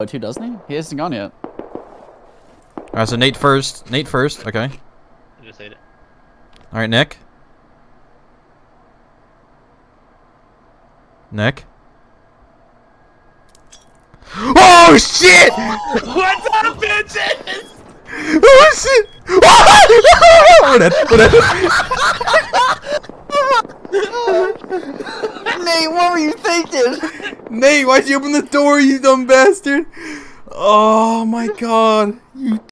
too, doesn't he? He hasn't gone yet. Alright, so Nate first. Nate first, okay. I just ate it. Alright, Nick. Nick. Oh shit! What's up, bitches? Oh shit! Nate, what were you thinking? Nate, why'd you open the door, you dumb bastard? Oh my god. You